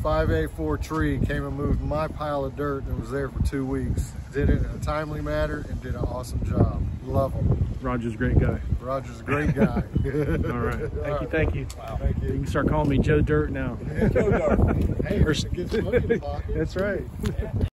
584 tree came and moved my pile of dirt that was there for 2 weeks. Did it in a timely manner and did an awesome job. Love him. Roger's a great guy. Roger's a great guy. All right. Thank you. Wow. Thank you. You can start calling me Joe Dirt now. Joe Dirt. Hey, it gets money in the pocket. That's right.